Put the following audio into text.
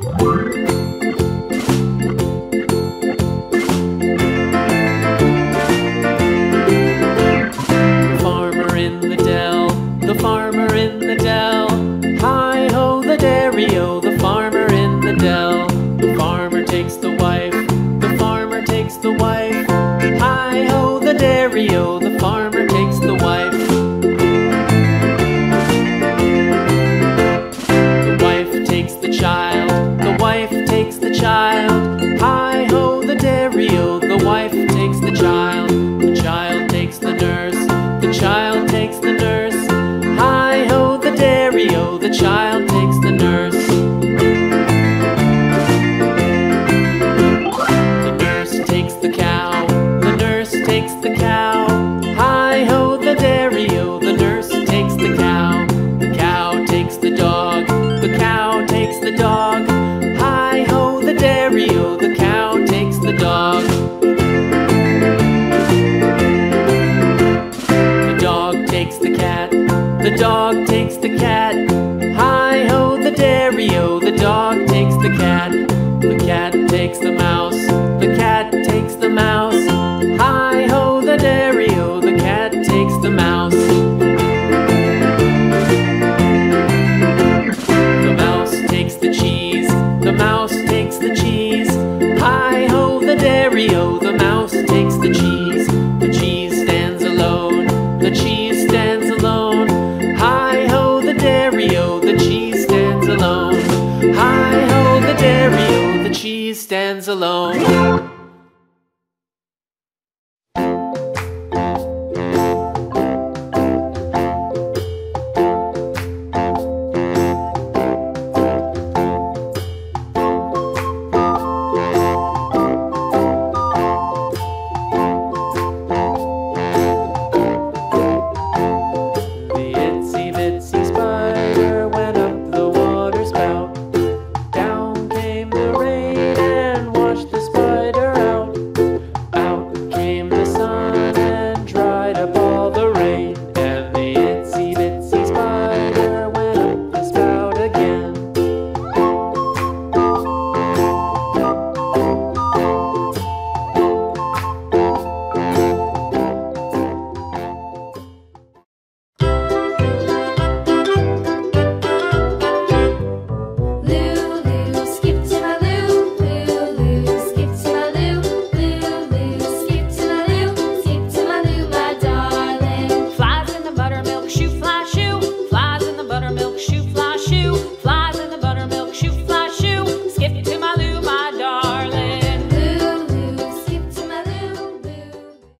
Farmer in the dell, the farmer in the dell. Hi-ho the dairy-o, the farmer in the dell. The farmer takes the wife, the farmer takes the wife. Hi-ho the dairy-o, the farmer takes the wife. The wife takes the child, the wife takes the child. Hi-ho the dairy-o, the wife takes the child. The child takes the nurse, the child takes the nurse. Hi-ho the dairy-o, the child takes the nurse. The nurse takes the cow, the nurse takes the cow. Hi-ho the dairy-o, the nurse takes the cow. The cow takes the dog, the cow takes the dog. Hi-ho the dairy-o, the cow takes the dog. The dog takes the cat, the dog takes the cat. Hi-ho the dairy-o, the dog takes the cat. The cat takes the mouse, the cat takes the mouse. Hi-ho the dairy-o, the cat takes the mouse. The mouse takes the cheese, the mouse takes the cheese. Hi-ho the dairy-o, the mouse takes the cheese. The cheese stands alone, the cheese stands alone. Hi-ho the dairy-o, the cheese stands alone. Hi-ho the dairy-o, the cheese stands alone.